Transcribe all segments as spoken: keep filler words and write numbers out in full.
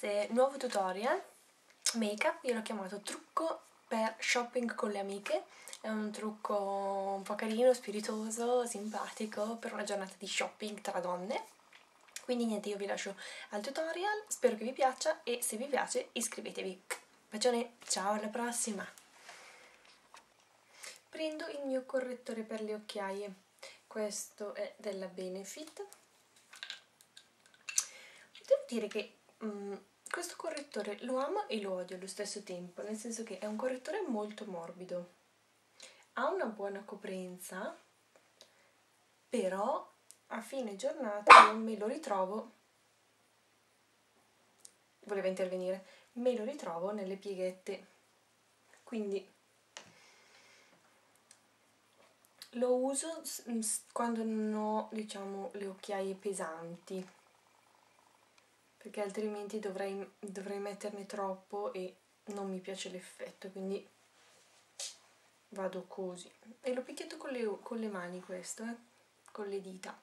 este nuovo tutorial make up. Io l'ho chiamato trucco per shopping con le amiche. È un trucco un po' carino, spiritoso, simpatico per una giornata di shopping tra donne. Quindi niente, io vi lascio al tutorial, spero che vi piaccia e se vi piace iscrivetevi. Bacione, ciao, alla prossima! Prendo il mio correttore per le occhiaie, questo è della Benefit. Devo dire che um, questo correttore lo amo e lo odio allo stesso tempo, nel senso che è un correttore molto morbido, ha una buona coprenza, però a fine giornata io me lo ritrovo, voleva intervenire, me lo ritrovo nelle pieghette, quindi lo uso quando non ho, diciamo, le occhiaie pesanti, perché altrimenti dovrei, dovrei metterne troppo e non mi piace l'effetto, quindi vado così. E lo picchietto con le, con le mani questo, eh, con le dita.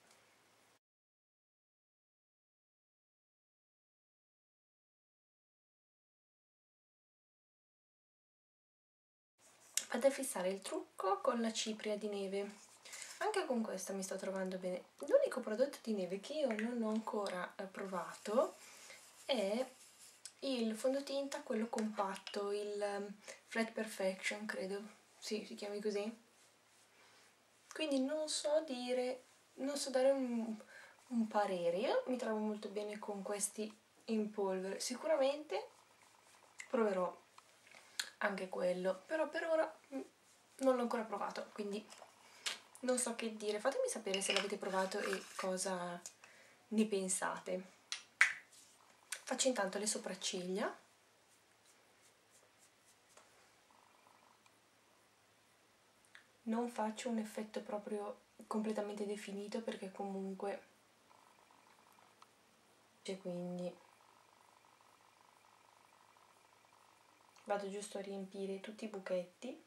Vado a fissare il trucco con la cipria di neve. Anche con questa mi sto trovando bene. L'unico prodotto di neve che io non ho ancora provato è il fondotinta, quello compatto, il Flat Perfection, credo. Sì, si chiami così. Quindi non so dire, non so dare un, un parere. Io mi trovo molto bene con questi in polvere. Sicuramente proverò anche quello, però per ora non l'ho ancora provato, quindi non so che dire. Fatemi sapere se l'avete provato e cosa ne pensate. Faccio intanto le sopracciglia. Non faccio un effetto proprio completamente definito perché comunque c'è, quindi vado giusto a riempire tutti i buchetti.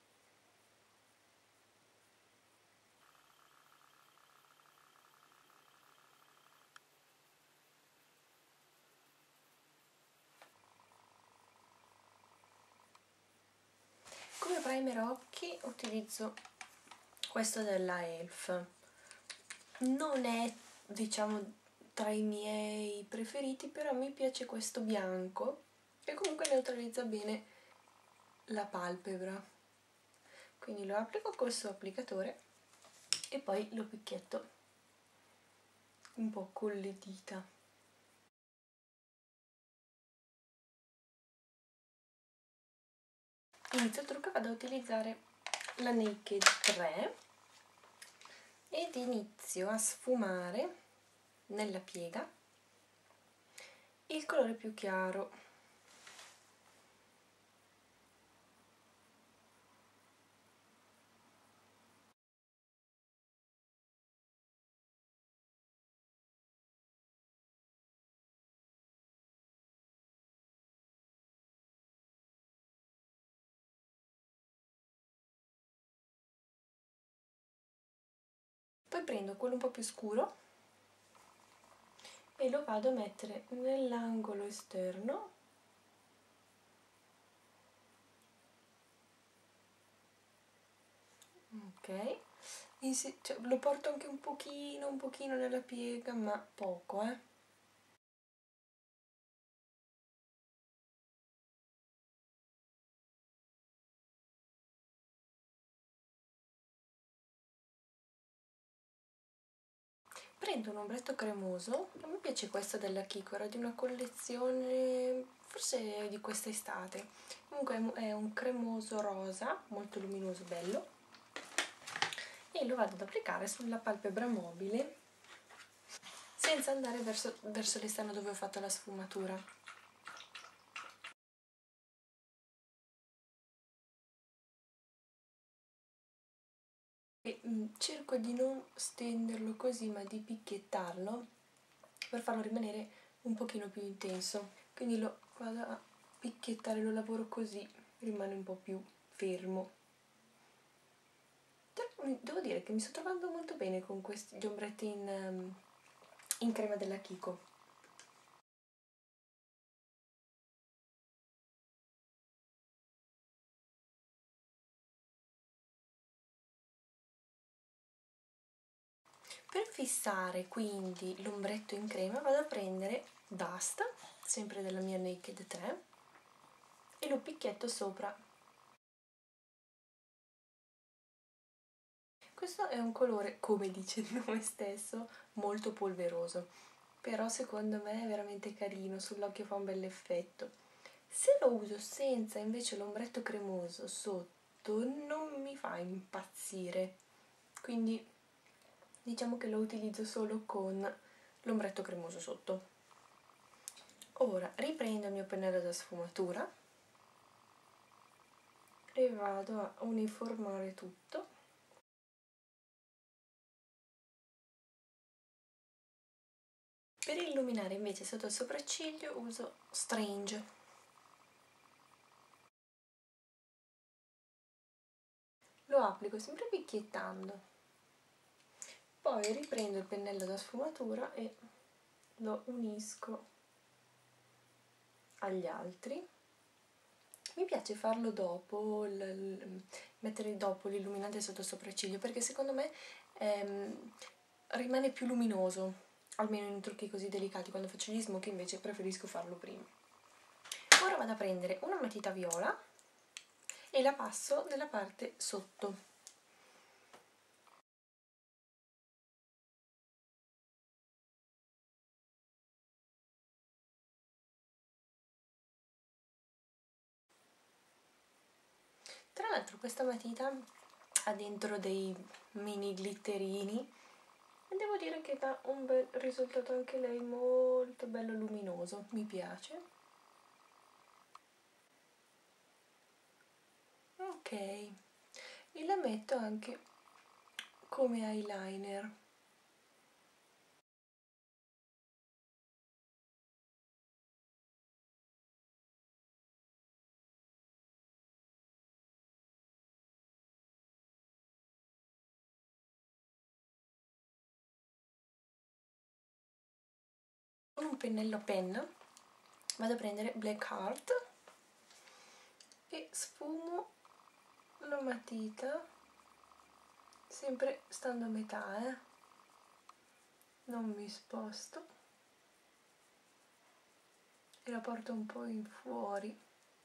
Come primer occhi utilizzo questo della E L F. Non è, diciamo, tra i miei preferiti, però mi piace questo bianco che comunque neutralizza bene la palpebra. Quindi lo applico con questo applicatore e poi lo picchietto un po' con le dita. Inizio il trucco, vado a utilizzare la Naked tre ed inizio a sfumare nella piega il colore più chiaro. Poi prendo quello un po' più scuro e lo vado a mettere nell'angolo esterno . Ok, Insi cioè, lo porto anche un pochino, un pochino nella piega, ma poco, eh. Prendo un ombretto cremoso, a me piace questo della Kiko, era di una collezione forse di quest'estate, comunque è un cremoso rosa, molto luminoso, bello, e lo vado ad applicare sulla palpebra mobile senza andare verso, verso l'esterno dove ho fatto la sfumatura. E, mh, cerco di non stenderlo così, ma di picchiettarlo per farlo rimanere un pochino più intenso, quindi lo vado a picchiettare, lo lavoro così rimane un po' più fermo. Devo dire che mi sto trovando molto bene con questi gli ombretti in, um, in crema della Kiko. Per fissare quindi l'ombretto in crema vado a prendere Dust, sempre della mia Naked tre, e lo picchietto sopra. Questo è un colore, come dice il nome stesso, molto polveroso, però secondo me è veramente carino, sull'occhio fa un bel effetto. Se lo uso senza invece l'ombretto cremoso sotto non mi fa impazzire, quindi diciamo che lo utilizzo solo con l'ombretto cremoso sotto. Ora riprendo il mio pennello da sfumatura e vado a uniformare tutto. Per illuminare invece sotto il sopracciglio uso Strange. Lo applico sempre picchiettando, poi riprendo il pennello da sfumatura e lo unisco agli altri. Mi piace farlo dopo, l, l, mettere dopo l'illuminante sotto il sopracciglio, perché secondo me ehm, rimane più luminoso, almeno in trucchi così delicati. Quando faccio gli smoky invece preferisco farlo prima. Ora vado a prendere una matita viola e la passo nella parte sotto. Tra l'altro questa matita ha dentro dei mini glitterini e devo dire che dà un bel risultato anche lei, molto bello luminoso, mi piace. Ok, e la metto anche come eyeliner. Con un pennello penna vado a prendere Black Heart e sfumo la matita, sempre stando a metà, eh? Non mi sposto, e la porto un po' in fuori.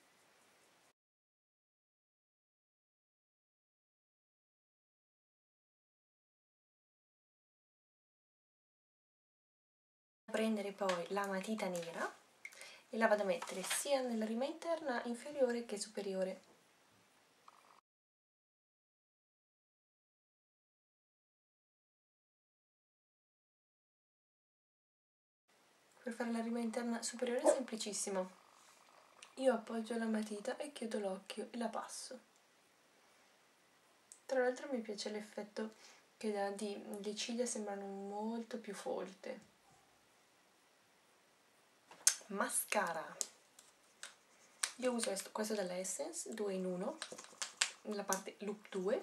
Prendere poi la matita nera e la vado a mettere sia nella rima interna inferiore che superiore. Per fare la rima interna superiore è semplicissimo. Io appoggio la matita e chiudo l'occhio e la passo. Tra l'altro mi piace l'effetto che dà di le ciglia, sembrano molto più folte. Mascara. Io uso questo della Essence, due in uno, nella parte Loop due.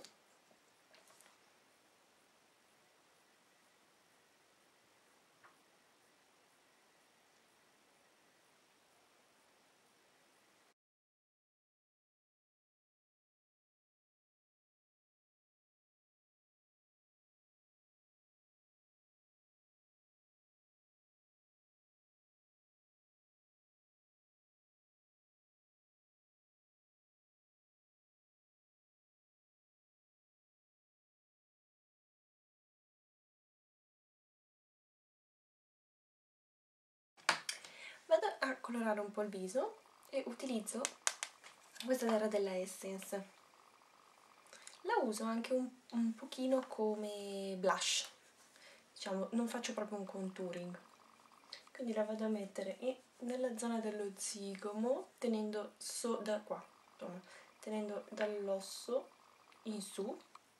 Vado a colorare un po' il viso e utilizzo questa era della Essence. La uso anche un, un pochino come blush, diciamo, non faccio proprio un contouring. Quindi la vado a mettere in, nella zona dello zigomo, tenendo so, da qua, insomma, tenendo dall'osso in su.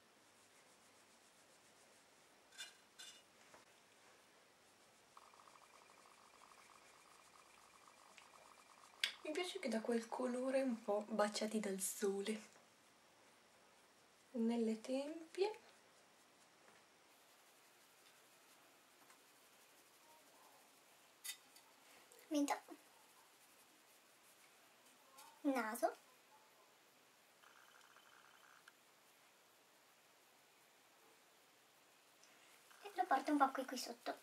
Mi piace che dà quel colore un po' baciati dal sole. Nelle tempie. Mento. Naso. E la porta un po' qui, qui sotto.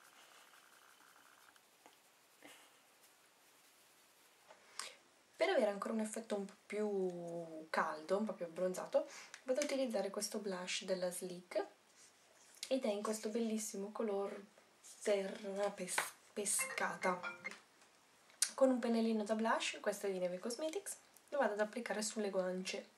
Per avere ancora un effetto un po' più caldo, un po' più abbronzato, vado ad utilizzare questo blush della Sleek ed è in questo bellissimo color terra pes pescata. Con un pennellino da blush, questo è di Neve Cosmetics, lo vado ad applicare sulle guance.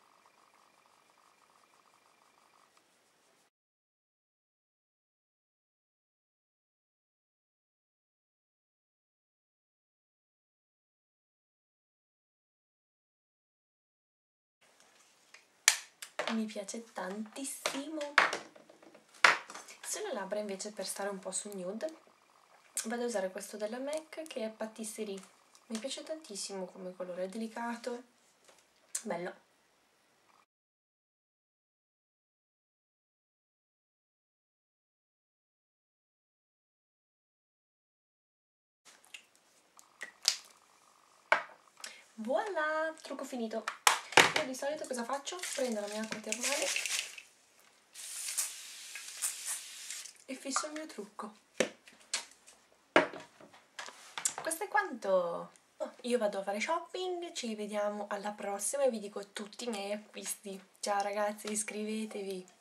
Mi piace tantissimo. Sulle labbra invece, per stare un po' su nude, vado a usare questo della MAC che è Patisserie. Mi piace tantissimo come colore, è delicato, bello. Voilà, trucco finito. Io di solito cosa faccio? Prendo la mia acqua termale e fisso il mio trucco. Questo è quanto. Oh, io vado a fare shopping, ci vediamo alla prossima e vi dico tutti i miei acquisti. Ciao ragazzi, iscrivetevi!